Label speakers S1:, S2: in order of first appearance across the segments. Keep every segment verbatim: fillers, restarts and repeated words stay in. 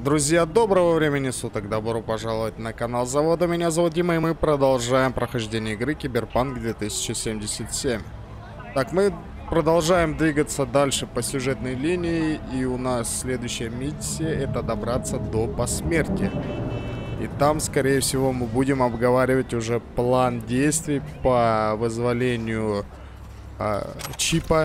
S1: Друзья, доброго времени суток, добро пожаловать на канал Завода. Меня зовут Дима, и мы продолжаем прохождение игры Киберпанк две тысячи семьдесят семь. Так, мы продолжаем двигаться дальше по сюжетной линии, и у нас следующая миссия — это добраться до посмертия. И там, скорее всего, мы будем обговаривать уже план действий по вызволению э, чипа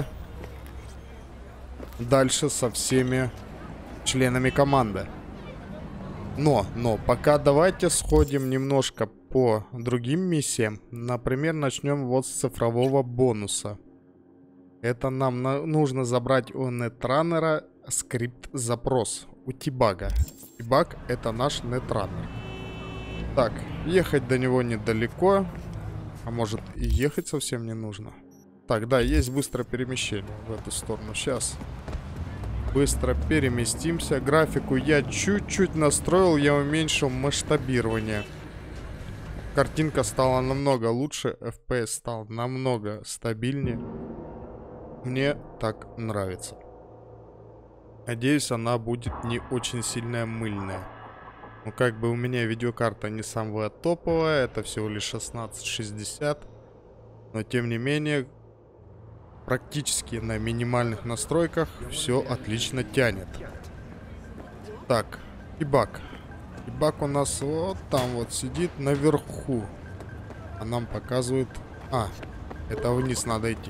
S1: дальше со всеми членами команды. Но, но, пока давайте сходим немножко по другим миссиям. Например, начнем вот с цифрового бонуса. Это нам на нужно забрать у Нетранера скрипт-запрос у Тибага. Тибаг — это наш Нетранер. Так, ехать до него недалеко. А может и ехать совсем не нужно. Так, да, есть быстрое перемещение в эту сторону. Сейчас. Быстро переместимся. Графику я чуть-чуть настроил, я уменьшил масштабирование. Картинка стала намного лучше, эф пи эс стал намного стабильнее. Мне так нравится. Надеюсь, она будет не очень сильная мыльная. Ну, как бы у меня видеокарта не самая топовая, это всего лишь шестнадцать шестьдесят. Но тем не менее, практически на минимальных настройках все отлично тянет. Так, Тибаг. Тибаг у нас вот там вот сидит наверху. А нам показывают... А, это вниз надо идти.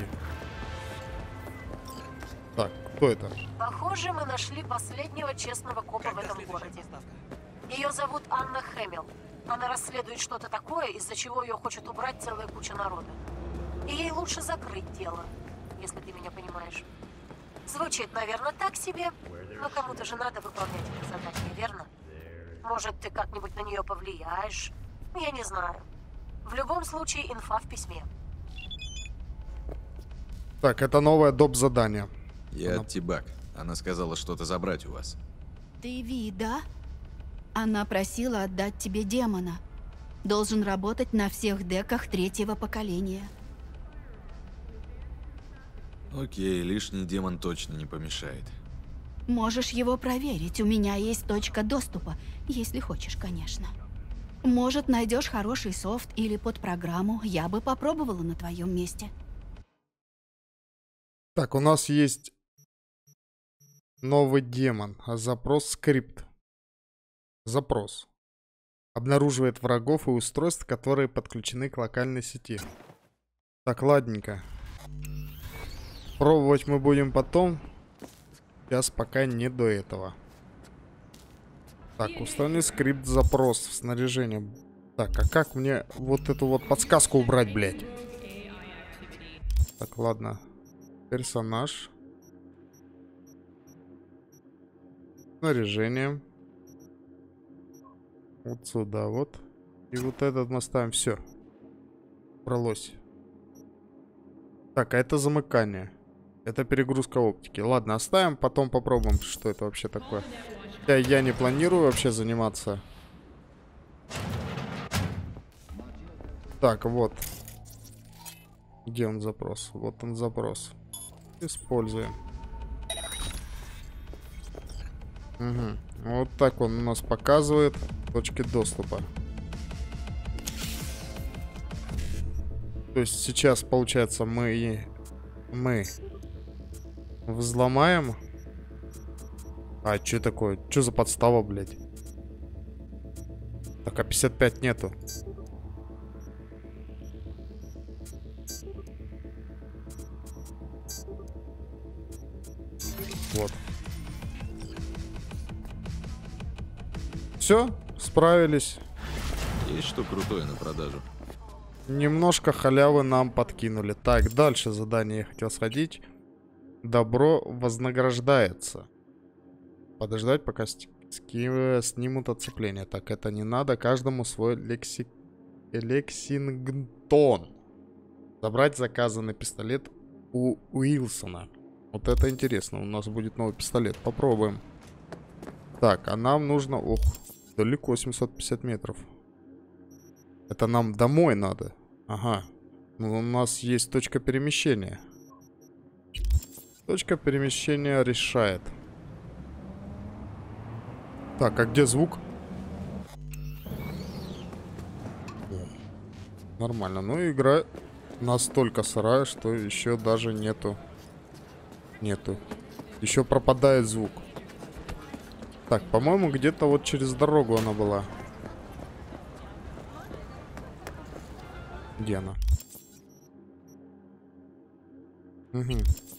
S1: Так, кто это?
S2: Похоже, мы нашли последнего честного копа в этом городе. Ее зовут Анна Хэмилл. Она расследует что-то такое, из-за чего ее хочет убрать целая куча народа. И ей лучше закрыть дело, если ты меня понимаешь. Звучит, наверное, так себе, но кому-то же надо выполнять это задание, верно? Может, ты как-нибудь на нее повлияешь? Я не знаю. В любом случае, инфа в письме.
S1: Так, это новое доп. Задание.
S3: Я
S1: Она...
S3: от Тибаг. Она сказала что-то забрать у вас.
S4: Ты Ви, да? Она просила отдать тебе демона. Должен работать на всех деках третьего поколения.
S3: Окей, лишний демон точно не помешает.
S4: Можешь его проверить. У меня есть точка доступа, если хочешь, конечно. Может, найдешь хороший софт или под программу. Я бы попробовала на твоем месте.
S1: Так, у нас есть новый демон. Запрос скрипт. Запрос. Обнаруживает врагов и устройств, которые подключены к локальной сети. Так, ладненько. Пробовать мы будем потом. Сейчас пока не до этого. Так, устранить скрипт запрос в снаряжение. Так, а как мне вот эту вот подсказку убрать, блядь? Так, ладно. Персонаж. Снаряжение. Вот сюда вот. И вот этот мы ставим. Все. Бралось. Так, а это замыкание. Это перегрузка оптики. Ладно, оставим, потом попробуем, что это вообще такое. Я, я не планирую вообще заниматься. Так, вот. Где он запрос? Вот он запрос. Используем. Угу. Вот так он у нас показывает точки доступа. То есть сейчас, получается, мы... Мы... Взломаем. А, что такое? Что за подстава, блядь? Так, а пятьдесят пять нету. Вот. Все, справились.
S3: Есть что крутое на продажу?
S1: Немножко халявы нам подкинули. Так, дальше задание я хотел сходить. Добро вознаграждается. Подождать, пока снимут оцепление. Так, это не надо. Каждому свой лекси... Лексингтон. Забрать заказанный пистолет у Уилсона. Вот это интересно. У нас будет новый пистолет. Попробуем. Так, а нам нужно... Ох, далеко, семьсот пятьдесят метров. Это нам домой надо. Ага. Ну, у нас есть точка перемещения. Точка перемещения решает. Так, а где звук? Нормально. Ну, игра настолько сырая, что еще даже нету. Нету. Еще пропадает звук. Так, по-моему, где-то вот через дорогу она была. Где она? Угу.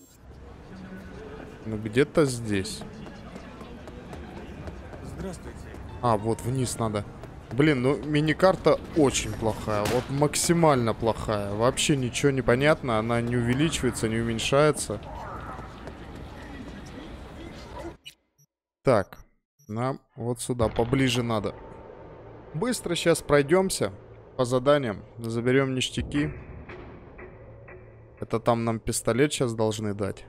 S1: Ну, где-то здесь.
S5: Здравствуйте.
S1: А, вот вниз надо. Блин, ну миникарта очень плохая. Вот максимально плохая. Вообще ничего не понятно. Она не увеличивается, не уменьшается. Так. Нам вот сюда поближе надо. Быстро сейчас пройдемся по заданиям. Заберем ништяки. Это там нам пистолет сейчас должны дать.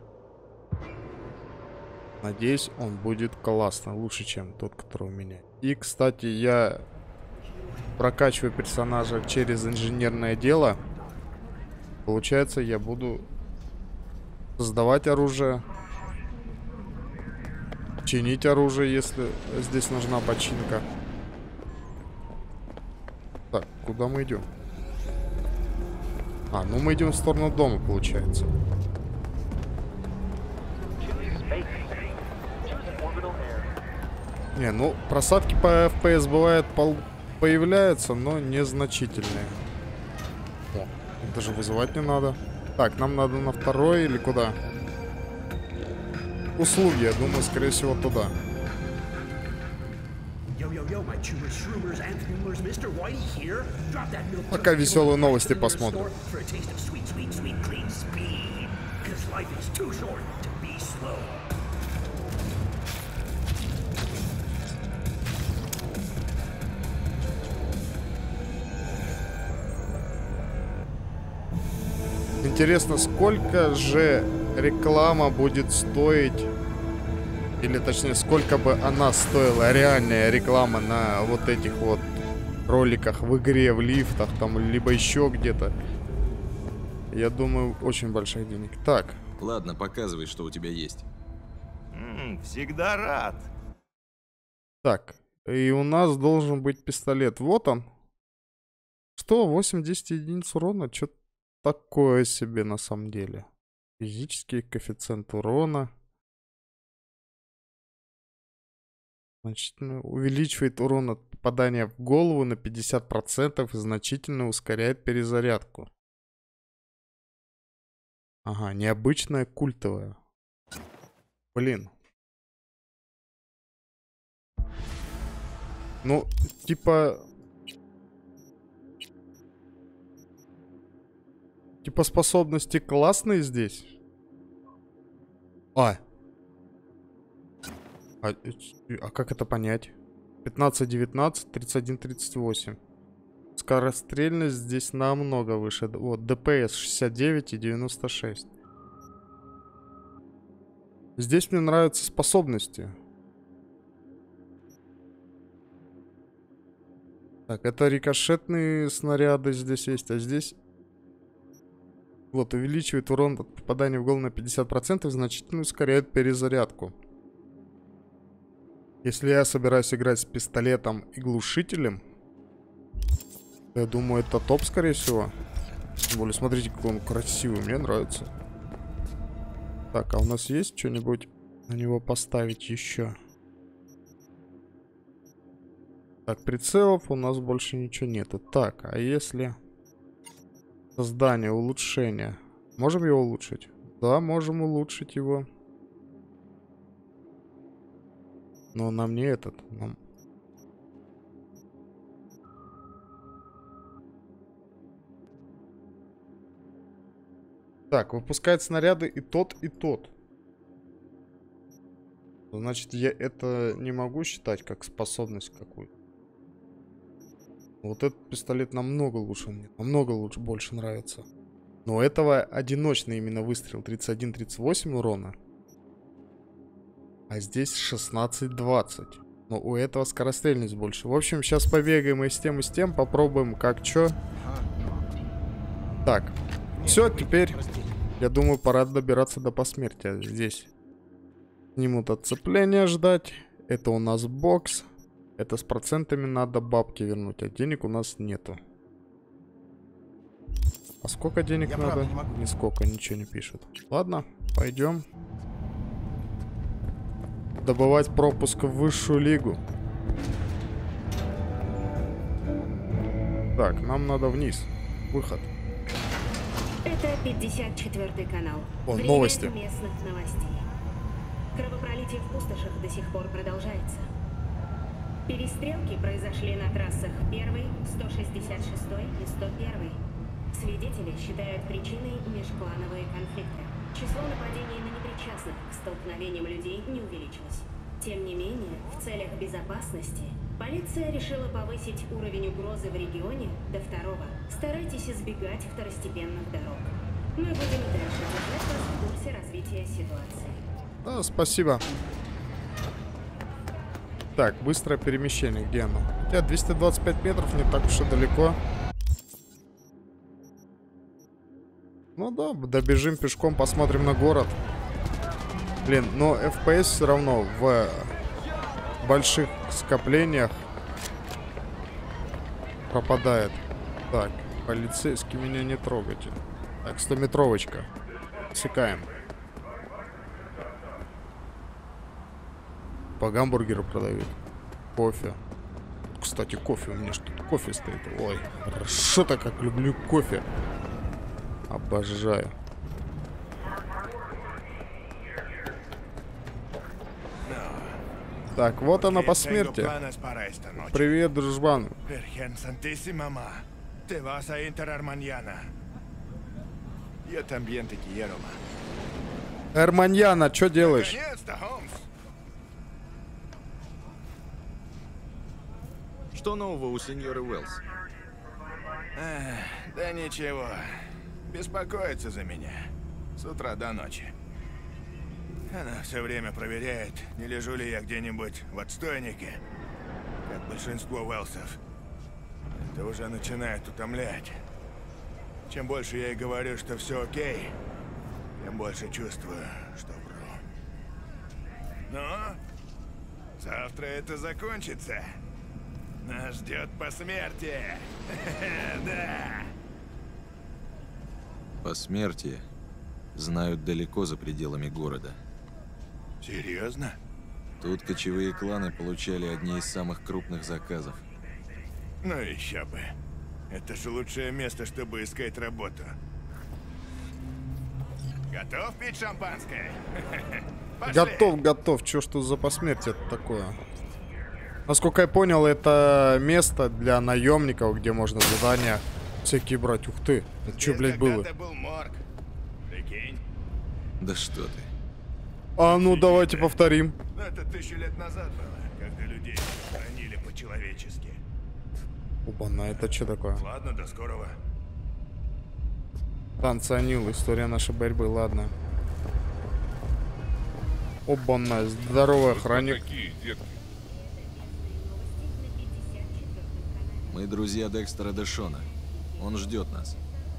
S1: Надеюсь, он будет классно. Лучше, чем тот, который у меня. И, кстати, я прокачиваю персонажа через инженерное дело. Получается, я буду создавать оружие. Чинить оружие, если здесь нужна починка. Так, куда мы идем? А, ну мы идем в сторону дома, получается. Не, ну просадки по эф пи эс бывают, по появляются, но незначительные. О, даже вызывать не надо. Так, нам надо на второй или куда? Услуги, я думаю, скорее всего, туда. Пока веселые новости посмотрим. Интересно, сколько же реклама будет стоить, или точнее, сколько бы она стоила, реальная реклама на вот этих вот роликах в игре, в лифтах, там, либо еще где-то. Я думаю, очень больших денег. Так.
S3: Ладно, показывай, что у тебя есть.
S5: М-м, всегда рад.
S1: Так, и у нас должен быть пистолет. Вот он. Что, восемьдесят единиц урона? Что такое себе на самом деле? Физический коэффициент урона. Значительно увеличивает урон от попадания в голову на пятьдесят процентов и значительно ускоряет перезарядку. Ага, необычная культовая. Блин. Ну, типа... Типа способности классные здесь. А. А, а как это понять? пятнадцать девятнадцать, тридцать один тридцать восемь. Скорострельность здесь намного выше. Вот, ДПС шестьдесят девять и девяносто шесть. Здесь мне нравятся способности. Так, это рикошетные снаряды здесь есть, а здесь... Вот, увеличивает урон от попадания в голову на пятьдесят процентов, значительно ускоряет перезарядку. Если я собираюсь играть с пистолетом и глушителем, я думаю, это топ, скорее всего. Тем более, смотрите, какой он красивый, мне нравится. Так, а у нас есть что-нибудь на него поставить еще? Так, прицелов у нас больше ничего нету. Так, а если... Создание, улучшение. Можем его улучшить? Да, можем улучшить его. Но нам не этот. Нам... Так, выпускает снаряды и тот, и тот. Значит, я это не могу считать как способность какую-то. Вот этот пистолет намного лучше мне. Намного лучше, больше нравится. Но у этого одиночный именно выстрел. тридцать один тридцать восемь урона. А здесь шестнадцать двадцать. Но у этого скорострельность больше. В общем, сейчас побегаем и с тем, и с тем. Попробуем как чё. Так. Все, теперь, я думаю, пора добираться до посмертия. Здесь снимут отцепление, ждать. Это у нас бокс. Это с процентами надо бабки вернуть, а денег у нас нету. А сколько денег
S6: Я
S1: надо?
S6: правда не могу.
S1: Нисколько, ничего не пишет. Ладно, пойдем. Добывать пропуск в высшую лигу. Так, нам надо вниз. Выход.
S7: Это пятьдесят четвёртый канал.
S1: О,
S7: Время
S1: новости.
S7: местных новостей. Кровопролитие в пустошах до сих пор продолжается. Перестрелки произошли на трассах первый, сто шестьдесят шестой и сто первый. Свидетели считают причиной межклановые конфликты. Число нападений на непричастных к столкновениям людей не увеличилось. Тем не менее, в целях безопасности полиция решила повысить уровень угрозы в регионе до второго. Старайтесь избегать второстепенных дорог. Мы будем дальше держать вас в курсе развития ситуации.
S1: Да, спасибо. Так, быстрое перемещение. Где оно? Хотя двести двадцать пять метров не так уж и далеко. Ну да, добежим пешком, посмотрим на город. Блин, но эф пи эс все равно в больших скоплениях пропадает. Так, полицейский, меня не трогайте. Так, стометровочка. Секаем. По гамбургеру продают. Кофе. Кстати, кофе. У меня что тут кофе стоит. Ой, хорошо-то как люблю кофе. Обожаю. Так, вот она по смерти. Привет, дружбан. Эрманьяна, что делаешь?
S3: Что нового у сеньора Уэллс?
S6: Эх, да ничего. Беспокоится за меня. С утра до ночи. Она все время проверяет, не лежу ли я где-нибудь в отстойнике, как большинство Уэллсов. Это уже начинает утомлять. Чем больше я ей говорю, что все окей, тем больше чувствую, что вру. Ну, завтра это закончится. Нас ждет посмертие. Да.
S3: Посмертие знают далеко за пределами города.
S6: Серьезно?
S3: Тут кочевые кланы получали одни из самых крупных заказов.
S6: Ну еще бы. Это же лучшее место, чтобы искать работу. Готов пить шампанское? Пошли.
S1: Готов, готов. Чё ж тут за посмертие такое? Насколько я понял, это место для наемников, где можно задания всякие брать. Ух ты, это что, блядь, было?
S6: Когда-то был морг. Прикинь?
S3: Да что ты.
S1: А ну, давайте повторим.
S6: Ну, это тысячу лет назад было, когда людей хранили по-человечески.
S1: Опа-на, это что такое?
S6: Ладно, до скорого.
S1: Танцы Анил, история нашей борьбы, ладно. Опа-на, здорово, охранник.
S3: Мы друзья Декстера Дэшона. Он ждет нас.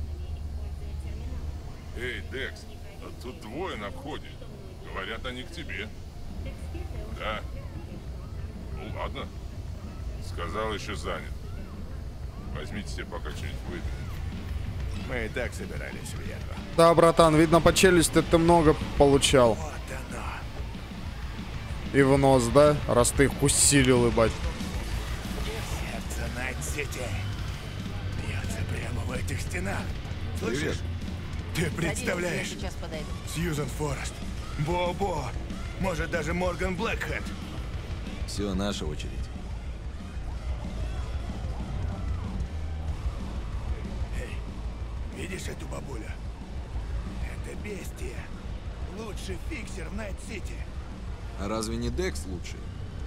S8: Эй, Декс, а тут двое на входе. Говорят, они к тебе. Да. Ну ладно. Сказал, еще занят. Возьмите себе пока что-нибудь выпить.
S6: Мы и так собирались в Ягу.
S1: Да, братан, видно по челюсти ты много получал.
S6: Вот оно.
S1: И в нос, да? Раз ты их усилил, ебать.
S6: Сердце Найт-Сити бьется прямо в этих стенах. Слышишь? Ты представляешь? Сьюзен Форест, Бо-Бо, может даже Морган Блэкхэт.
S3: Все, наша очередь.
S6: Эй, видишь эту бабулю? Это бестия. Лучший фиксер в Найт-Сити.
S3: А разве не Декс лучший?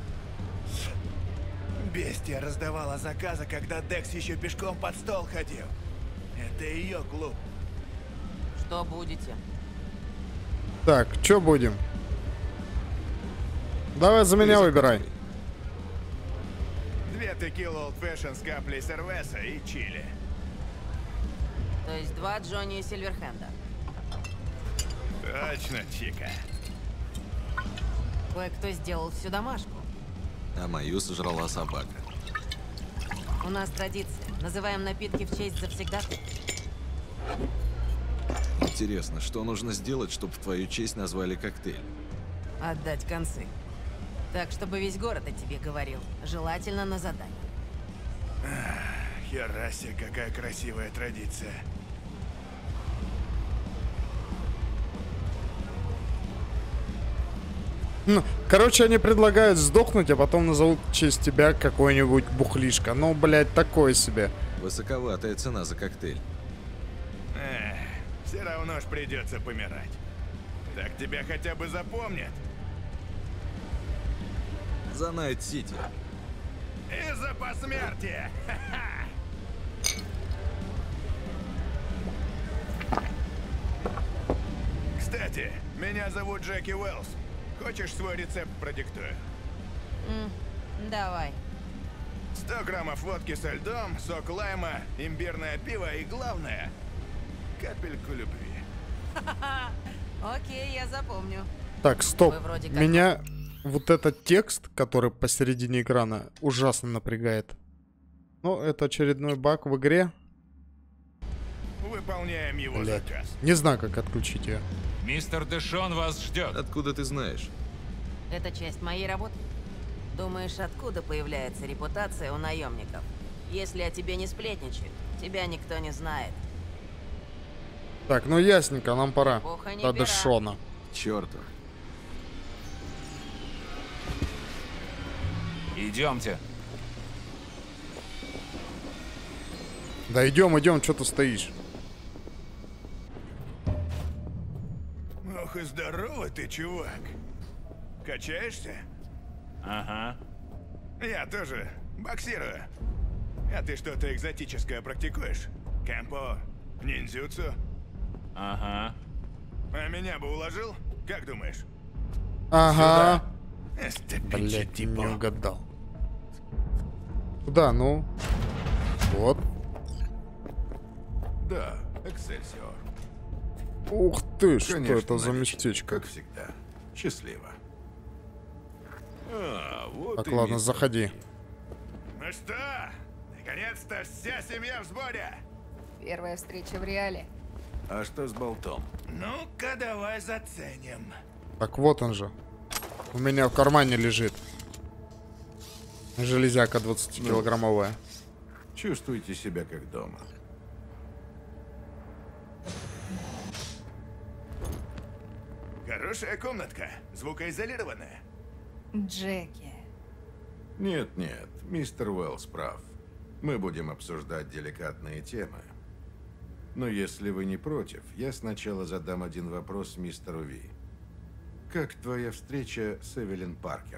S6: Бестия раздавала заказы, когда Декс еще пешком под стол ходил. Это ее клуб.
S9: Что будете?
S1: Так, что будем? Давай за меня выбирай.
S6: Две текилы Old Fashion с каплей сервеса и чили.
S9: То есть два Джонни и Сильверхенда.
S6: Точно, Чика.
S9: Кое-кто сделал всю домашку.
S3: а мою сожрала собака.
S9: У нас традиция. Называем напитки в честь завсегдатая.
S3: Интересно, что нужно сделать, чтобы в твою честь назвали коктейль?
S9: Отдать концы. Так, чтобы весь город о тебе говорил. Желательно на задание.
S6: Херасе, какая красивая традиция.
S1: Ну, короче, они предлагают сдохнуть, а потом назовут в честь тебя какой-нибудь бухлишка. Ну, блядь, такое себе.
S3: Высоковатая цена за коктейль.
S6: Эх, все равно ж придется помирать. Так тебя хотя бы запомнят.
S3: За Найт-Сити.
S6: И за посмертие. Ха-ха. Кстати, меня зовут Джеки Уэллс. Хочешь свой рецепт продиктую?
S9: М, давай.
S6: сто граммов водки со льдом, сок лайма, имбирное пиво и, главное, капельку любви.
S9: Окей, я запомню.
S1: Так, стоп.
S9: Вы вроде как-
S1: Меня вот этот текст, который посередине экрана, ужасно напрягает. Ну, это очередной баг в игре.
S6: Выполняем его
S1: Блядь.
S6: заказ.
S1: Не знаю, как отключить ее.
S10: Мистер Дэшон вас ждет.
S3: Откуда ты знаешь?
S9: Это часть моей работы. Думаешь, откуда появляется репутация у наемников? Если о тебе не сплетничают, тебя никто не знает.
S1: Так, ну ясненько, нам пора.
S9: Пуха не
S1: До
S9: пера.
S1: Дэшона.
S3: Чёрту.
S10: Идемте.
S1: Да идем, идем, что ты стоишь?
S6: Ох и здорово ты, чувак. Качаешься?
S10: Ага.
S6: Я тоже боксирую. А ты что-то экзотическое практикуешь? Кэмпо? Ниндзюцу?
S10: Ага.
S6: А меня бы уложил? Как думаешь?
S1: Ага.
S6: Блять,
S1: Блять, не угадал. Куда, ну? Вот.
S11: Да, Эксельсиор.
S1: Ух ты, что
S11: Конечно,
S1: это за
S11: наличие,
S1: местечко?
S11: Как всегда. Счастливо. А, вот
S1: Так,
S11: и
S1: ладно,
S11: мистер
S1: заходи.
S11: Ки.
S6: Ну что, наконец-то вся семья в сборе.
S12: Первая встреча в реале.
S11: А что с болтом?
S6: Ну-ка, давай заценим.
S1: Так вот он же. У меня в кармане лежит. Железяка двадцатикилограммовая.
S11: Чувствуйте себя как дома.
S6: Хорошая комнатка, звукоизолированная.
S12: Джеки.
S11: Нет, нет, мистер Уэллс прав. Мы будем обсуждать деликатные темы. Но если вы не против, я сначала задам один вопрос мистеру Ви. Как твоя встреча с Эвелин Паркер?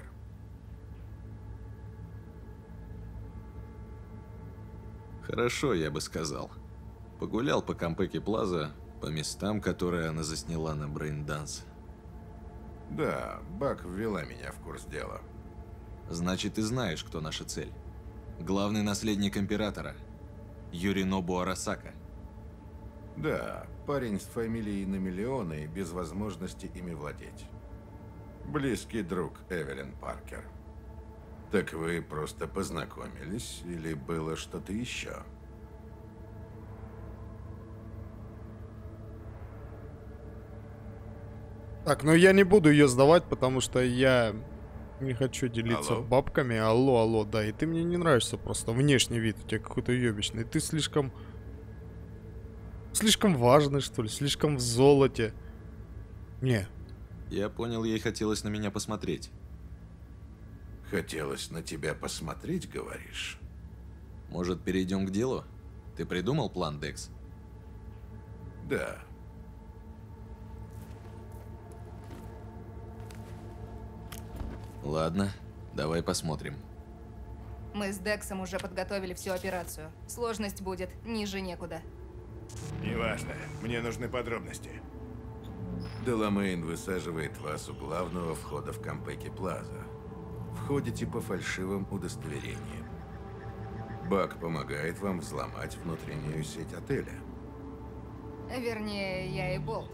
S3: Хорошо, я бы сказал. Погулял по Кампеки Плаза, по местам, которые она засняла на Брейнданс.
S11: Да, Бак ввела меня в курс дела.
S3: Значит, ты знаешь, кто наша цель. Главный наследник императора. Юринобу Арасака.
S11: Да, парень с фамилией на миллионы и без возможности ими владеть. Близкий друг Эвелин Паркер. Так вы просто познакомились или было что-то еще?
S1: Так, ну я не буду ее сдавать, потому что я не хочу делиться
S11: Алло?
S1: бабками. Алло, алло, да. И ты мне не нравишься просто. Внешний вид у тебя какой-то ёбичный. Ты слишком... Слишком важный, что ли? Слишком в золоте. Не.
S3: Я понял, ей хотелось на меня посмотреть.
S11: Хотелось на тебя посмотреть, говоришь?
S3: Может, перейдем к делу? Ты придумал план, Декс?
S11: Да.
S3: Ладно, давай посмотрим.
S12: Мы с Дексом уже подготовили всю операцию. Сложность будет ниже некуда.
S6: Неважно, мне нужны подробности.
S11: Деламейн высаживает вас у главного входа в Кампеки Плаза. Входите по фальшивым удостоверениям. Бак помогает вам взломать внутреннюю сеть отеля.
S12: Вернее, я и Болт.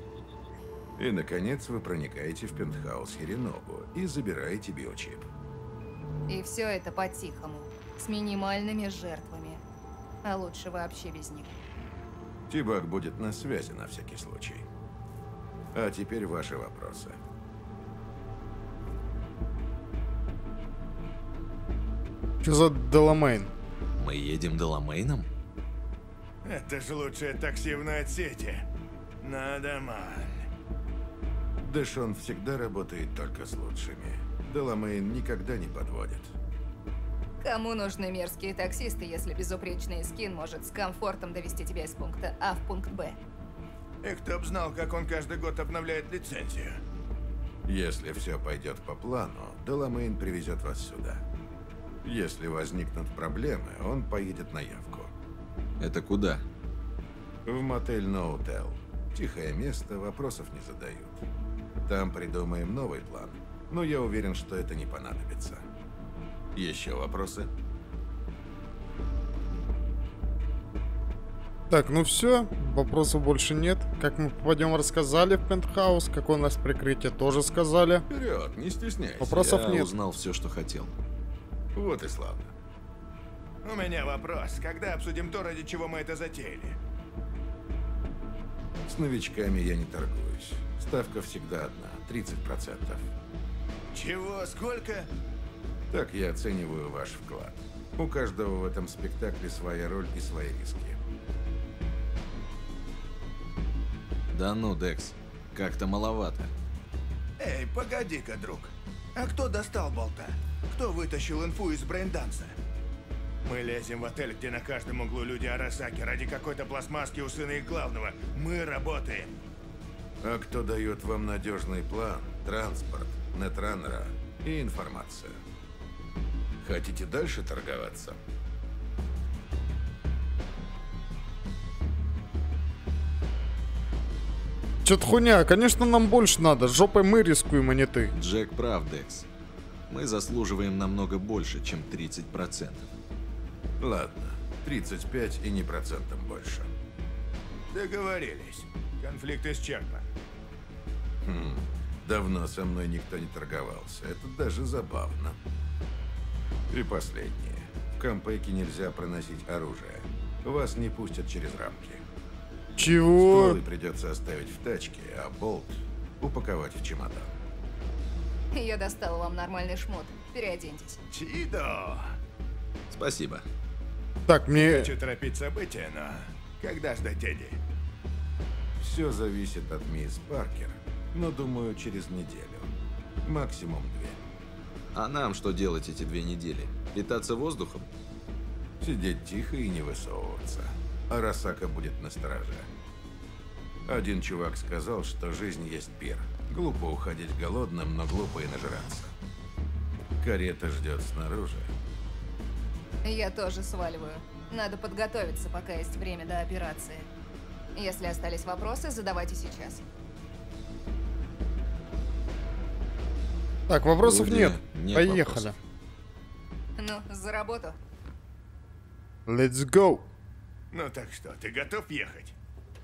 S11: И, наконец, вы проникаете в пентхаус Юринобу и забираете биочип.
S12: И все это по-тихому, с минимальными жертвами. А лучше вообще без них.
S11: Тибак будет на связи на всякий случай. А теперь ваши вопросы.
S1: Что за Деламейн?
S3: Мы едем Деламейном?
S6: Это же лучшее такси в Найт-Сити. Надо, ман.
S11: Дэшон всегда работает только с лучшими. Деламейн никогда не подводит.
S12: Кому нужны мерзкие таксисты, если безупречный скин может с комфортом довести тебя из пункта А в пункт Б?
S6: И кто б знал, как он каждый год обновляет лицензию.
S11: Если все пойдет по плану, Деламейн привезет вас сюда. Если возникнут проблемы, он поедет на явку.
S3: Это куда?
S11: В мотель Ноутел. Тихое место, вопросов не задают. Там придумаем новый план, но я уверен, что это не понадобится. Еще вопросы?
S1: Так, ну все, вопросов больше нет. Как мы попадем, рассказали в пентхаус, какое у нас прикрытие, тоже сказали.
S11: Вперед, не стесняйся.
S1: Вопросов
S3: Я
S1: нет.
S3: узнал все, что хотел.
S11: Вот и славно.
S6: У меня вопрос. Когда обсудим то, ради чего мы это затеяли?
S11: С новичками я не торгуюсь. Ставка всегда одна, тридцать процентов.
S6: Чего? Сколько?
S11: Так я оцениваю ваш вклад. У каждого в этом спектакле своя роль и свои риски.
S3: Да ну, Декс, как-то маловато.
S6: Эй, погоди-ка, друг. А кто достал болта? Кто вытащил инфу из брейнданса? Мы лезем в отель, где на каждом углу люди Арасаки ради какой-то пластмасски у сына их главного. Мы работаем.
S11: А кто дает вам надежный план, транспорт, нетраннера и информацию? Хотите дальше торговаться?
S1: Чё-то хуйня, конечно, нам больше надо. Жопой мы рискуем, а не ты.
S3: Джек прав, Декс. Мы заслуживаем намного больше, чем тридцать процентов.
S11: Ладно, тридцать пять и не процентом больше.
S6: Договорились. Конфликт исчерпан.
S11: Хм, давно со мной никто не торговался. Это даже забавно. И последнее. В Кампеке нельзя проносить оружие. Вас не пустят через рамки.
S1: Чего?
S11: Стволы придется оставить в тачке, а болт упаковать в чемодан.
S12: Я достала вам нормальный шмот. Переоденьтесь.
S6: Чидо!
S3: Спасибо.
S1: Так, мне...
S6: Хочу торопить события, но когда ждать дяди?
S11: Все зависит от мисс Паркер, но думаю, через неделю. Максимум две.
S3: А нам что делать эти две недели? Питаться воздухом?
S11: Сидеть тихо и не высовываться. Арасака будет настороже. Один чувак сказал, что жизнь есть пир. Глупо уходить голодным, но глупо и нажраться. Карета ждет снаружи.
S12: Я тоже сваливаю. Надо подготовиться, пока есть время до операции. Если остались вопросы, задавайте сейчас.
S1: Так, вопросов
S3: Вроде
S1: нет.
S3: нет
S1: Поехали.
S3: вопросов.
S12: Ну, за работу.
S1: Let's go.
S6: Ну так что, ты готов ехать?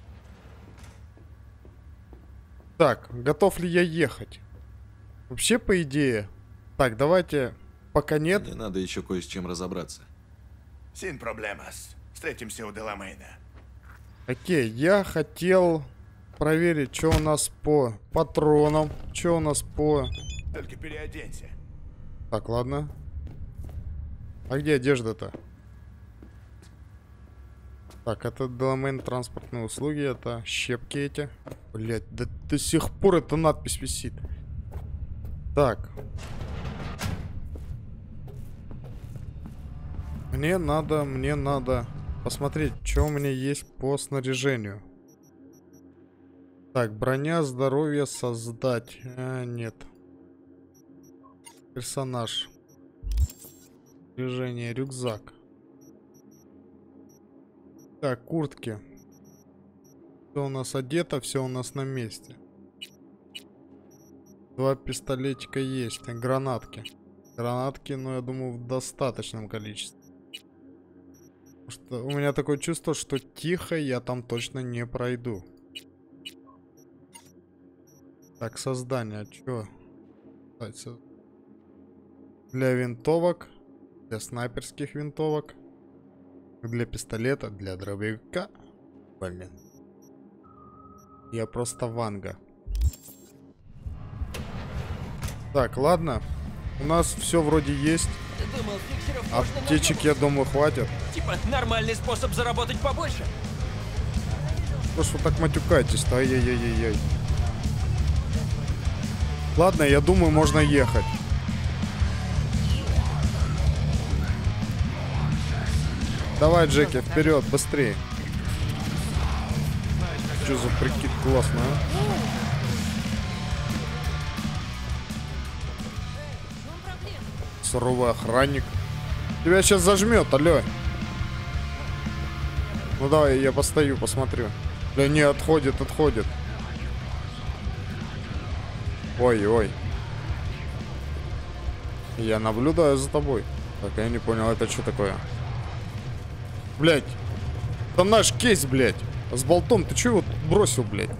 S1: Так, готов ли я ехать? Вообще, по идее. Так, давайте... Пока нет.
S3: Мне надо еще кое с чем разобраться.
S6: Син проблемас. Встретимся у Деламейна.
S1: Окей, я хотел проверить, что у нас по патронам, что у нас по...
S6: Только переоденься.
S1: Так, ладно. А где одежда-то? Так, это Деламейн транспортные услуги, это щепки эти. Блять, да до сих пор эта надпись висит. Так. Мне надо, мне надо посмотреть, что у меня есть по снаряжению. Так, броня, здоровье создать. А, нет. Персонаж. Снаряжение, рюкзак. Так, куртки. Все у нас одето, все у нас на месте. Два пистолетика есть, гранатки. Гранатки, ну, я думаю, в достаточном количестве. Потому что у меня такое чувство, что тихо я там точно не пройду. Так, создание, чё? Для винтовок. Для снайперских винтовок. Для пистолета. Для дробовика. Блин. Я просто Ванга. Так, ладно. У нас все вроде есть.
S13: Думал, фиксеров можно
S1: Аптечек, я думаю, хватит.
S13: Типа нормальный способ заработать побольше.
S1: Что ж вы так матюкаетесь-то? Ай-яй-яй-яй. Ладно, я думаю, можно ехать. Давай, Джеки, вперед, быстрее. Что за прикид классно, а? Суровый охранник. Тебя сейчас зажмет, алло. Ну давай, я постою, посмотрю. Да не, отходит, отходит. Ой, ой. Я наблюдаю за тобой. Так, я не понял, это что такое? Блять. Это наш кейс, блять. С болтом. Ты что его бросил, блять?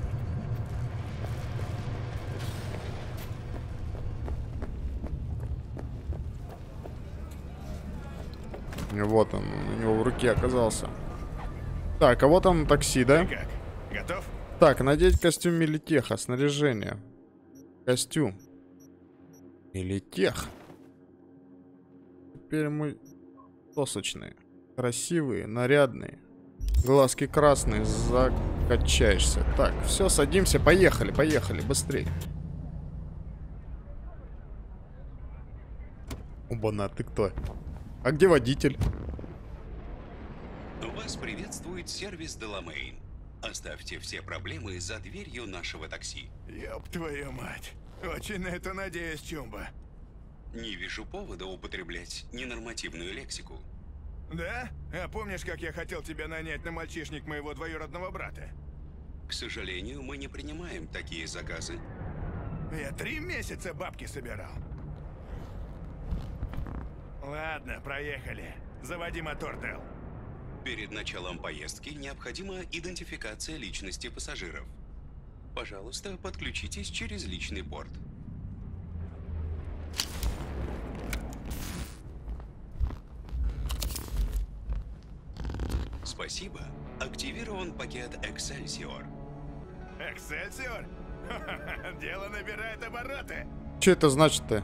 S1: Вот он, у него в руке оказался. Так, а вот он такси, да?
S6: Ты как? Готов?
S1: Так, надеть костюм Милитеха, снаряжение. Костюм. Милитех. Теперь мы сосочные. Красивые, нарядные. Глазки красные, закачаешься. Так, все, садимся, поехали, поехали, быстрее. Оба-на, ты кто? А где водитель?
S14: Вас приветствует сервис Деламейн. Оставьте все проблемы за дверью нашего такси.
S6: Ёб твою мать. Очень на это надеюсь, Чумба.
S14: Не вижу повода употреблять ненормативную лексику.
S6: Да? А помнишь, как я хотел тебя нанять на мальчишник моего двоюродного брата?
S14: К сожалению, мы не принимаем такие заказы.
S6: Я три месяца бабки собирал. Ладно, проехали. Заводи мотор, Дэл.
S14: Перед началом поездки необходима идентификация личности пассажиров. Пожалуйста, подключитесь через личный порт. Спасибо. Активирован пакет Excelsior.
S6: Excelsior? Дело набирает обороты.
S1: Что это значит-то?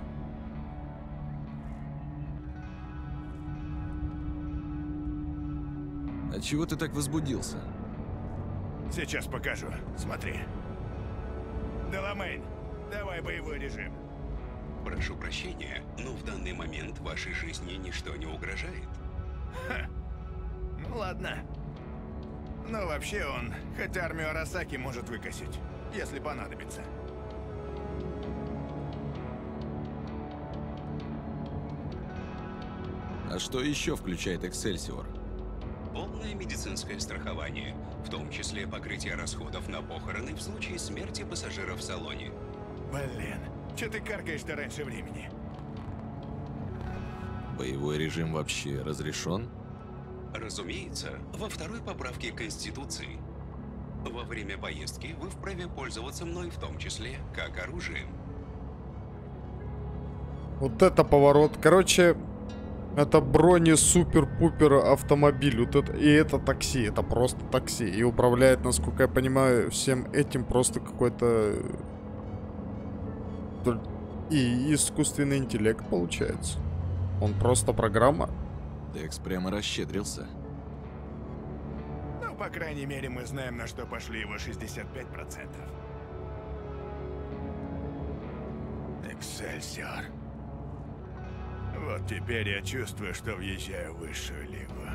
S3: А чего ты так возбудился?
S6: Сейчас покажу. Смотри. Деламейн, давай боевой режим.
S14: Прошу прощения, но в данный момент вашей жизни ничто не угрожает.
S6: Ха. Ну ладно. Но вообще он хоть армию Арасаки может выкосить, если понадобится.
S3: А что еще включает Excelsior?
S14: Полное медицинское страхование, в том числе покрытие расходов на похороны в случае смерти пассажира в салоне.
S6: Блин, че ты каркаешь-то раньше времени?
S3: Боевой режим вообще разрешен?
S14: Разумеется, во второй поправке Конституции. Во время поездки вы вправе пользоваться мной, в том числе, как оружием.
S1: Вот это поворот. Короче, это брони-супер-пупер автомобиль. Вот это, и это такси. Это просто такси. И управляет, насколько я понимаю, всем этим просто какой-то... И искусственный интеллект получается. Он просто программа.
S3: Декс прямо расщедрился.
S6: Ну, по крайней мере, мы знаем, на что пошли его шестьдесят пять процентов. Excelsior. Вот теперь я чувствую, что въезжаю в высшую лигу.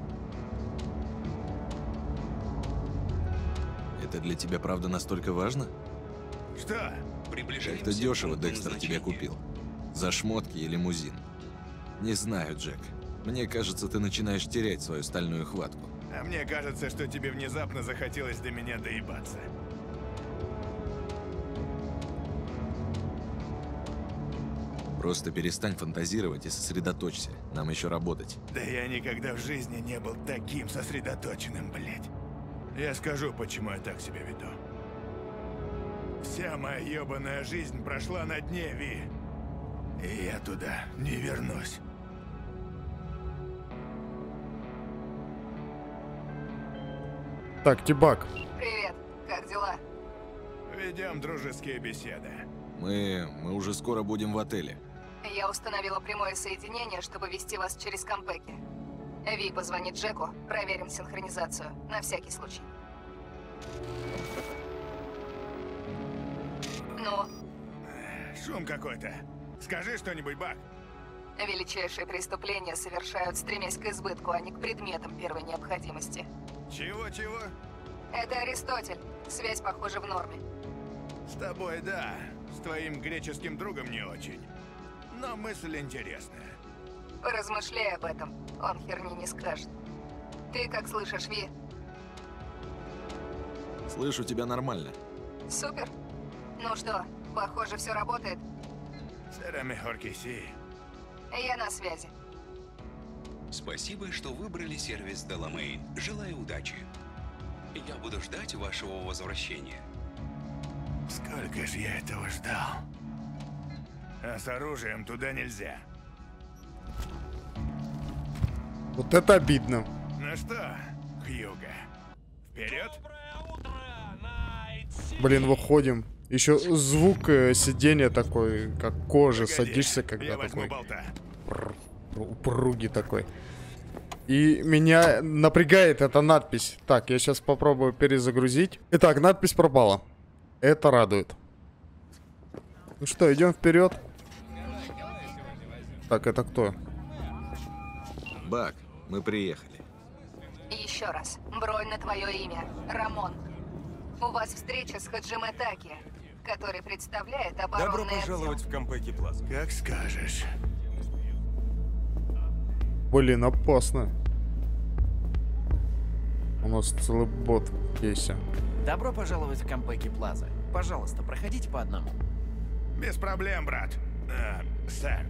S3: Это для тебя правда настолько важно?
S6: Что?
S3: Как-то дешево Декстер тебя купил. За шмотки и лимузин. Не знаю, Джек. Мне кажется, ты начинаешь терять свою стальную хватку.
S6: А мне кажется, что тебе внезапно захотелось до меня доебаться.
S3: Просто перестань фантазировать и сосредоточься. Нам еще работать.
S6: Да я никогда в жизни не был таким сосредоточенным, блядь. Я скажу, почему я так себя веду. Вся моя ебаная жизнь прошла на дне, Ви. И я туда не вернусь.
S1: Так, Тибак.
S12: Привет, как дела?
S6: Ведем дружеские беседы.
S3: Мы... мы уже скоро будем в отеле.
S12: Я установила прямое соединение, чтобы вести вас через Кампеки. Ви позвонит Джеку, проверим синхронизацию, на всякий случай. Ну?
S6: Шум какой-то. Скажи что-нибудь, Бак.
S12: Величайшие преступления совершают, стремясь к избытку, а не к предметам первой необходимости.
S6: Чего-чего?
S12: Это Аристотель. Связь, похоже, в норме.
S6: С тобой, да. С твоим греческим другом не очень. Но мысль интересная.
S12: Поразмышляй об этом. Он херни не скажет. Ты как слышишь, Ви?
S3: Слышу тебя нормально.
S12: Супер. Ну что, похоже, все работает.
S6: Será mejor que sí.
S12: Я на связи.
S14: Спасибо, что выбрали сервис Деламейн. Желаю удачи. Я буду ждать вашего возвращения.
S6: Сколько же я этого ждал. А с оружием туда нельзя.
S1: Вот это обидно.
S6: Ну что, Хьюго, вперед?
S1: Блин, выходим. Еще звук э, сидения такой, как кожа.
S6: Погоди,
S1: Садишься, когда
S6: я возьму
S1: такой.
S6: болта.
S1: Пр- упругий такой. И меня напрягает эта надпись. Так, я сейчас попробую перезагрузить. Итак, надпись пропала. Это радует. Ну что, идем вперед. Так, это кто?
S3: Бак, мы приехали.
S12: Еще раз. Бронь на твое имя. Рамон. У вас встреча с Хаджиме Таки, который представляет оборонный
S13: Добро пожаловать
S12: отдел.
S13: в Кампеки Плаза.
S6: Как скажешь.
S1: Блин, опасно. У нас целый бот в кейсе.
S13: Добро пожаловать в Кампеки Плаза. Пожалуйста, проходите по одному.
S6: Без проблем, брат. А, сэр.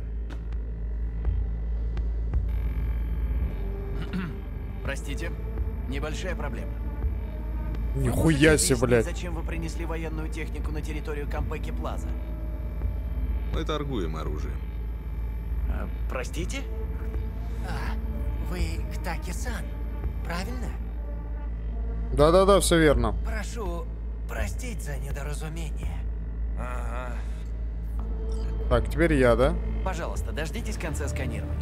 S13: Простите, небольшая проблема.
S1: Нихуя себе, блядь.
S13: Зачем вы принесли военную технику на территорию Кампеки Плаза?
S3: Мы торгуем оружием.
S13: А, простите?
S15: А, вы Ктаки-сан, правильно?
S1: Да-да-да, все верно.
S15: Прошу простить за недоразумение.
S6: Ага.
S1: Так, теперь я, да?
S13: Пожалуйста, дождитесь конца сканирования.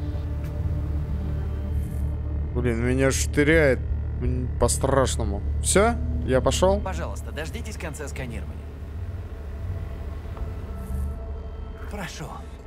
S1: Блин, меня штыряет по-страшному. Все? Я пошел?
S13: Пожалуйста, дождитесь конца сканирования.
S15: Прошу.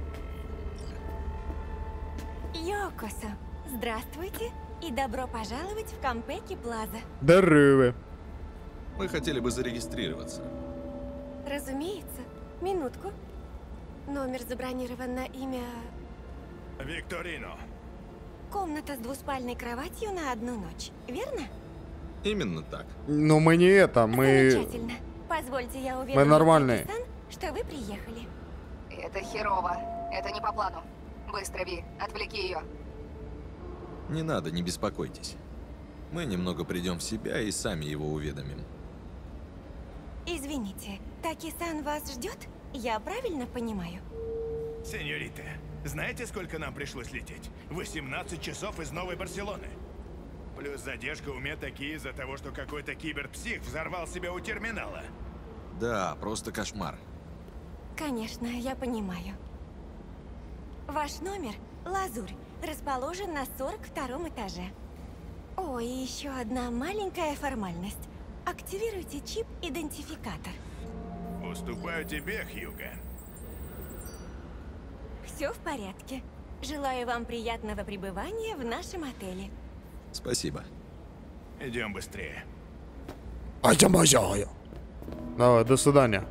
S16: Йокосо, здравствуйте и добро пожаловать в Кампеки Плаза.
S1: Здорово.
S3: Мы хотели бы зарегистрироваться.
S16: Разумеется. Минутку. Номер забронирован на имя...
S6: Викторино.
S16: Комната с двуспальной кроватью на одну ночь, верно?
S3: Именно так.
S1: Но мы не это, мы...
S16: Замечательно. Позвольте, я уведомлю
S1: Мы нормальные.
S16: Таки-сан, что вы приехали.
S12: Это херово. Это не по плану. Быстро, Ви, отвлеки ее.
S3: Не надо, не беспокойтесь. Мы немного придем в себя и сами его уведомим.
S16: Извините, Таки-сан вас ждет? Я правильно понимаю?
S6: Сеньорита, знаете, сколько нам пришлось лететь? восемнадцать часов из Новой Барселоны. Плюс задержка у меня такие из-за того, что какой-то киберпсих взорвал себя у терминала.
S3: Да, просто кошмар.
S16: Конечно, я понимаю. Ваш номер — Лазурь, расположен на сорок втором этаже. О, и еще одна маленькая формальность. Активируйте чип-идентификатор.
S6: Уступаю тебе, Хьюго.
S16: Все в порядке. Желаю вам приятного пребывания в нашем отеле.
S3: Спасибо.
S6: Идем быстрее.
S1: Давай, до свидания.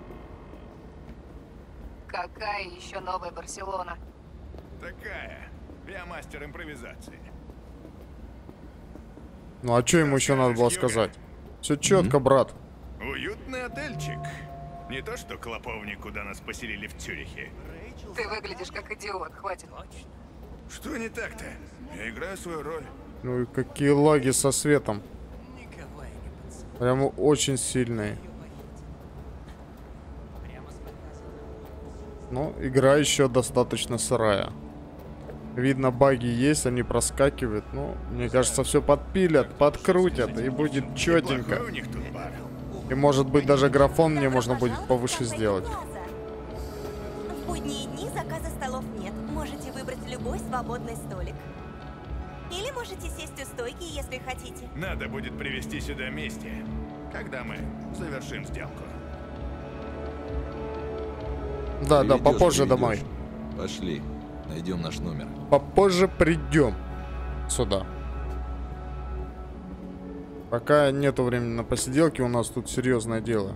S12: Какая еще новая Барселона?
S6: Такая. Я мастер импровизации.
S1: Ну а что ему еще надо было сказать? Все четко, брат.
S6: Уютный отельчик. Не то что клоповник, куда нас поселили в Цюрихе.
S12: Ты выглядишь как идиот, хватит.
S6: Что не так-то? Я играю свою роль.
S1: Ну и какие лаги со светом. Прямо очень сильные. но игра еще достаточно сырая. Видно, баги есть, они проскакивают. Но мне кажется, все подпилят, подкрутят, и будет четенько. И может быть даже графон мне можно будет повыше сделать.
S16: В будние дни заказа столов нет. Можете выбрать любой свободный столик. Или можете сесть у стойки, если хотите.
S6: Надо будет привезти сюда вместе, когда мы завершим сделку.
S1: Да, да,
S3: Приведёшь,
S1: попозже
S3: приведёшь.
S1: домой.
S3: Пошли, найдем наш номер.
S1: Попозже придем сюда. Пока нету времени на посиделки, у нас тут серьезное дело.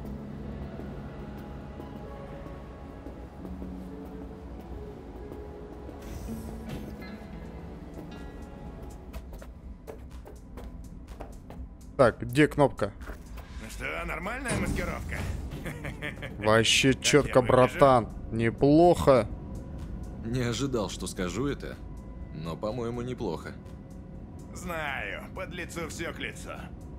S1: Так, где кнопка?
S6: Ну что, нормальная маскировка?
S1: Вообще четко, братан. Неплохо.
S3: Не ожидал, что скажу это, но, по-моему, неплохо.
S6: Знаю, под лицу все к лицу.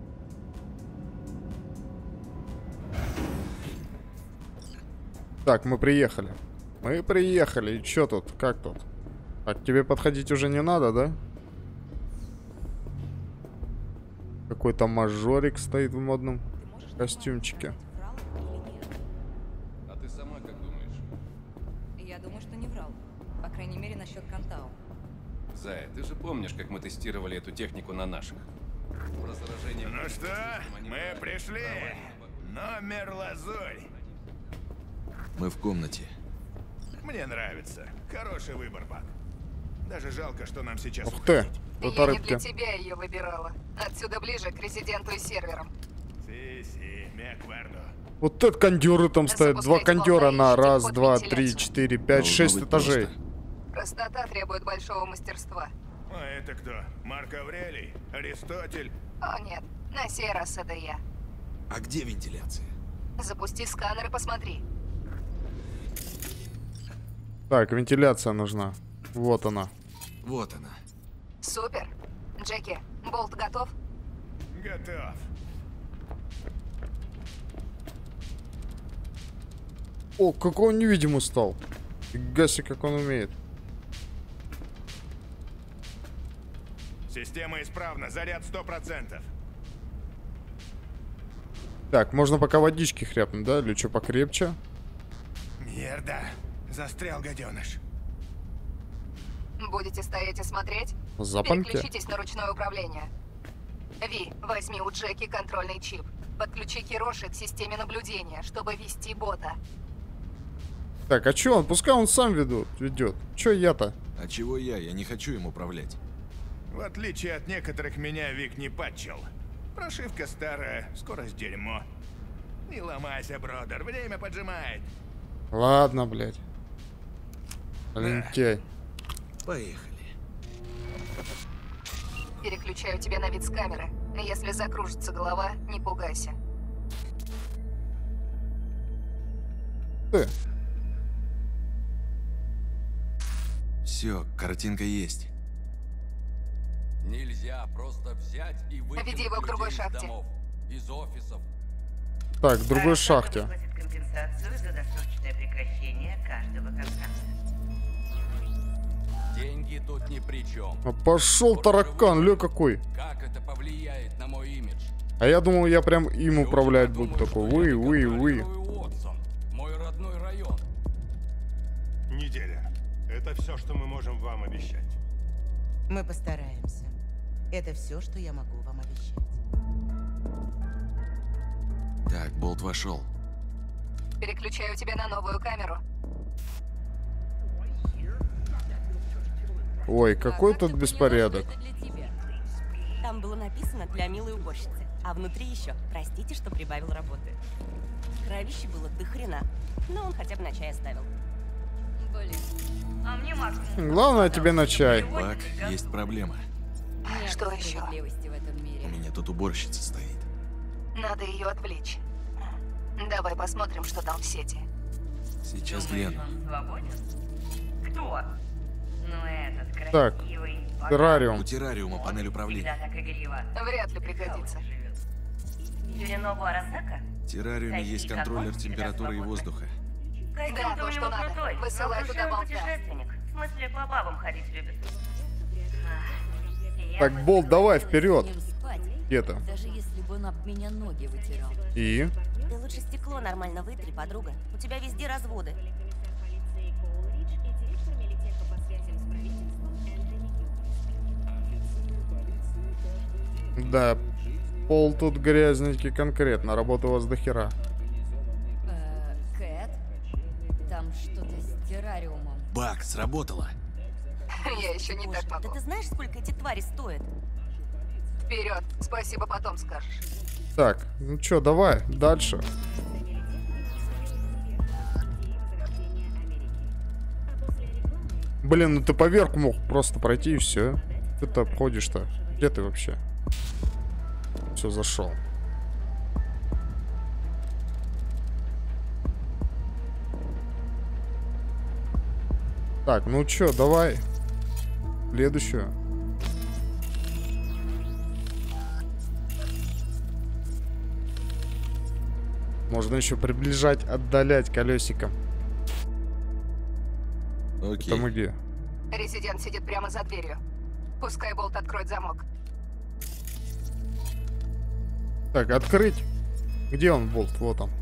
S1: Так, мы приехали. Мы приехали. И чё тут? Как тут? Так, тебе подходить уже не надо, да? Какой-то мажорик стоит в модном костюмчике.
S17: А ты сама как думаешь?
S12: Я думаю, что не врал. По крайней мере, насчет Кантау.
S17: Зая, ты же помнишь, как мы тестировали эту технику на наших? Про заражение...
S6: Ну что, мы пришли. Номер лазурь.
S3: Мы в комнате.
S6: Мне нравится. Хороший выбор, Бак. Даже жалко, что нам сейчас
S1: Ух ты,
S6: уходить.
S1: тут
S12: Я не
S1: рыбки.
S12: для тебя ее выбирала. Отсюда ближе к резиденту и серверам.
S6: Си-си, Мекварду.
S1: Вот это кондеры там стоят. Два кондера на раз, два, три, четыре, пять,
S3: Должно
S1: шесть
S3: быть
S1: этажей.
S3: просто.
S12: Простота требует большого мастерства.
S6: А это кто? Марк Аврелий? Аристотель?
S12: О нет, на сей раз это я.
S3: А где вентиляция?
S12: Запусти сканер и посмотри.
S1: Так, вентиляция нужна. Вот она.
S3: Вот она.
S12: Супер. Джеки, болт готов?
S6: Готов.
S1: О, какой он невидимый стал. Фига себе, как он умеет.
S6: Система исправна, заряд сто процентов.
S1: Так, можно пока водички хряпнуть, да? Или что покрепче?
S6: Мерда. Застрял гаденыш.
S12: Будете стоять и смотреть?
S1: Запонки.
S12: Переключитесь на ручное управление. Ви, возьми у Джеки контрольный чип. Подключи Кироши к системе наблюдения, чтобы вести бота.
S1: Так, а чё он? Пускай он сам ведут, ведет. Чё я-то?
S3: А чего я? Я не хочу им управлять.
S6: В отличие от некоторых, меня Вик не патчил. Прошивка старая, скорость дерьмо. Не ломайся, бродер, время поджимает.
S1: Ладно, блядь. Лентяй.
S3: Поехали.
S12: Переключаю тебя на вид с камеры. Если закружится голова, не пугайся.
S1: Ты.
S3: Все, картинка есть.
S17: Нельзя просто взять и выкинуть
S12: Веди его к другой
S17: людей из
S12: шахте.
S17: домов, из офисов.
S1: Так, в другой шахте.
S18: Компенсацию за досрочное прекращение каждого контракта.
S17: Деньги тут ни при чем.
S1: А пошел таракан, лё какой.
S17: Как это повлияет на мой имидж?
S1: А я думал, я прям им управлять буду. Такой, вы, вы, вы.
S17: Уотсон, мой родной район.
S19: Неделя. Это все, что мы можем вам обещать.
S18: Мы постараемся. Это все, что я могу вам обещать.
S3: Так, болт вошел.
S12: Переключаю тебя на новую камеру.
S1: Ой, какой тут беспорядок.
S9: Там было написано «Для милой уборщицы», а внутри еще «Простите, что прибавил работы». Кровища было до хрена, но он хотя бы на чай оставил.
S18: Блин. А мне максимум.
S1: Главное тебе на чай.
S3: Бак, есть проблема.
S12: Что еще? в этом мире.
S3: У меня тут уборщица стоит.
S12: Надо ее отвлечь. Давай посмотрим, что там в сети.
S3: Сейчас гляну.
S18: Он свободен? Кто? Ну этот
S1: Так,
S18: красивый.
S1: террариум.
S3: У террариума панель управления.
S18: Всегда так игриво.
S12: Вряд ли пригодится.
S18: Юринобу Арасака?
S3: В террариуме есть контроллер температуры и воздуха.
S2: Да, то, что надо. Высылай туда болта.
S9: В смысле, по бабам ходить любит.
S1: Так, Болт, давай вперед. Где-то.
S9: Даже если бы он об меня ноги вытирал.
S1: И?
S9: Ты лучше стекло нормально вытри, подруга. У тебя везде разводы.
S1: Да, пол тут грязненький конкретно. Работа у вас до хера.
S9: Э, Кэт? Там что-то с террариумом.
S3: Бак, сработало.
S2: Я еще не так могу.
S9: Да ты знаешь, сколько эти твари стоят?
S2: Вперед. Спасибо, потом скажешь.
S1: Так, ну чё, давай, дальше. Блин, ну ты поверх мог просто пройти и все. Ты-то обходишь-то. Где ты вообще? Все, зашел. Так, ну чё, давай. Следующую. Можно еще приближать, отдалять колесиком.
S3: Окей.
S1: Это мы где?
S2: Резидент сидит прямо за дверью. Пускай Болт откроет замок.
S1: Так, открыть. Где он, Болт? Вот он.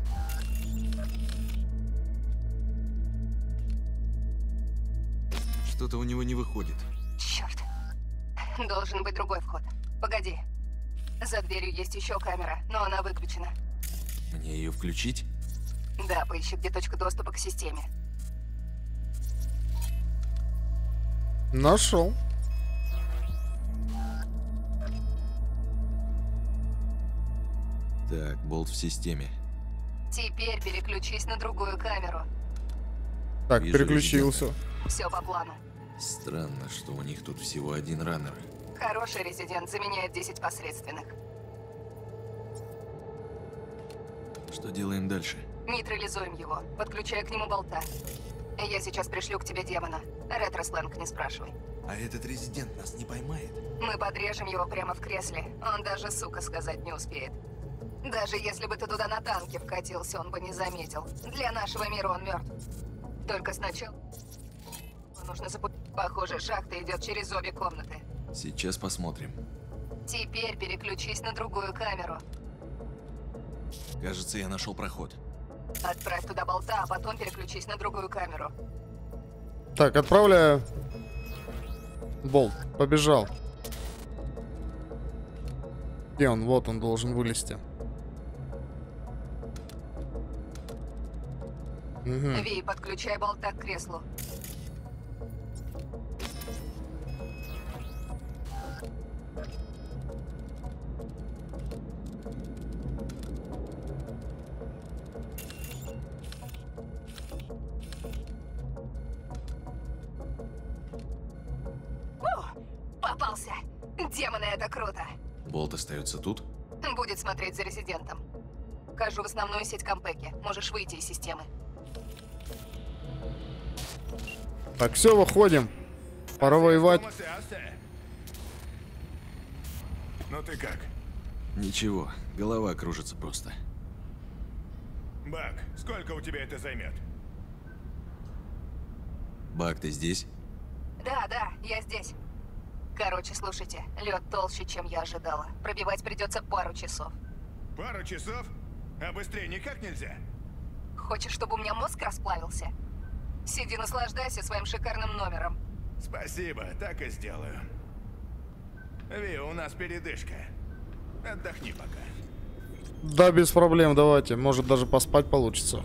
S3: Что-то у него не выходит.
S2: Черт. Должен быть другой вход. Погоди. За дверью есть еще камера, но она выключена.
S3: Мне ее включить?
S2: Да, поищи, где точка доступа к системе.
S1: Нашел.
S3: Так, болт в системе.
S2: Теперь переключись на другую камеру.
S1: Так,
S3: Вижу
S1: переключился.
S3: резидента.
S2: Все по плану.
S3: Странно, что у них тут всего один раннер.
S2: Хороший резидент заменяет десять посредственных.
S3: Что делаем дальше?
S2: Нейтрализуем его, подключая к нему болта. Я сейчас пришлю к тебе демона. Ретро-сленг не спрашивай.
S3: А этот резидент нас не поймает?
S2: Мы подрежем его прямо в кресле. Он даже сука сказать не успеет. Даже если бы ты туда на танке вкатился, он бы не заметил. Для нашего мира он мертв. Только сначала нужно запустить. Похоже, шахта идет через обе комнаты.
S3: Сейчас посмотрим.
S2: Теперь переключись на другую камеру.
S3: Кажется, я нашел проход.
S2: Отправь туда болта, а потом переключись на другую камеру.
S1: Так, отправляю. Болт, побежал. Где он? Вот он должен вылезти. Угу.
S2: Ви, подключай болта к креслу. Попался! Демоны, это круто!
S3: Болт остается тут?
S2: Будет смотреть за резидентом. Кажу в основную сеть Кампеки. Можешь выйти из системы.
S1: Так, все, выходим. Пора воевать.
S6: Ну ты как?
S3: Ничего, голова кружится просто.
S6: Бак, сколько у тебя это займет?
S3: Бак, ты здесь?
S2: Да, да, я здесь. Короче, слушайте, лед толще, чем я ожидала. Пробивать придется пару часов.
S6: Пару часов? А быстрее никак нельзя?
S2: Хочешь, чтобы у меня мозг расплавился? Сиди, наслаждайся своим шикарным номером.
S6: Спасибо, так и сделаю. Ви, у нас передышка. Отдохни пока.
S1: Да, без проблем, давайте. Может, даже поспать получится.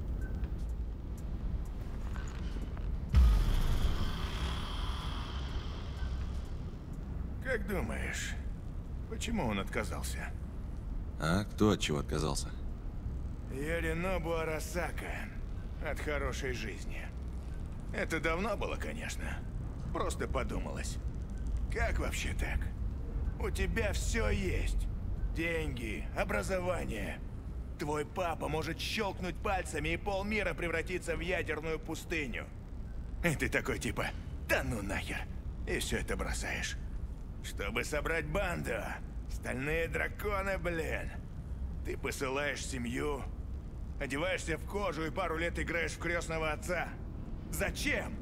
S6: Как думаешь, почему он отказался?
S3: А кто от чего отказался?
S6: Yorinobu Arasaka. От хорошей жизни. Это давно было, конечно. Просто подумалось. Как вообще так? У тебя все есть. Деньги, образование. Твой папа может щелкнуть пальцами, и полмира превратиться в ядерную пустыню. И ты такой типа, да ну нахер. И все это бросаешь. Чтобы собрать банду. Стальные драконы, блин. Ты посылаешь семью. Одеваешься в кожу и пару лет играешь в крестного отца. Зачем?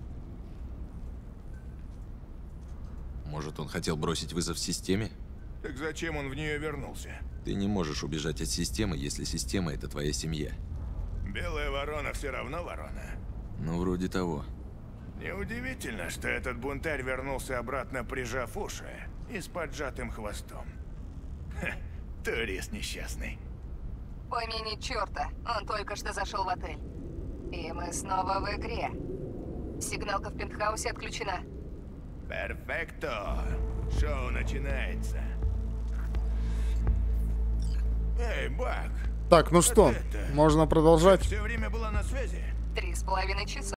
S3: Может, он хотел бросить вызов системе?
S6: Так зачем он в нее вернулся?
S3: Ты не можешь убежать от системы, если система — это твоя семья.
S6: Белая ворона все равно ворона.
S3: Ну, вроде того.
S6: Неудивительно, что этот бунтарь вернулся обратно, прижав уши и с поджатым хвостом. Ха, турист несчастный.
S12: Помяни черта, он только что зашел в отель. И мы снова в игре. Сигналка в пентхаусе отключена.
S6: Перфекто. Шоу начинается. Эй, Бак.
S1: Так, ну что, можно продолжать?
S6: Все время была на связи?
S12: Три с половиной часа.